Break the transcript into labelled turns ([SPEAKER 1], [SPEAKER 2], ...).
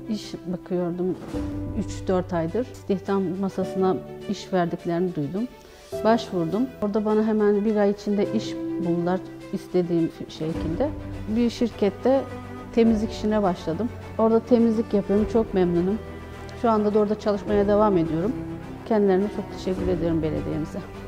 [SPEAKER 1] iş bakıyordum 3-4 aydır. İstihdam masasına iş verdiklerini duydum. Başvurdum. Orada bana hemen bir ay içinde iş buldular istediğim şekilde. Bir şirkette temizlik işine başladım. Orada temizlik yapıyorum. Çok memnunum. Şu anda da orada çalışmaya devam ediyorum. Kendilerine çok teşekkür ediyorum belediyemize.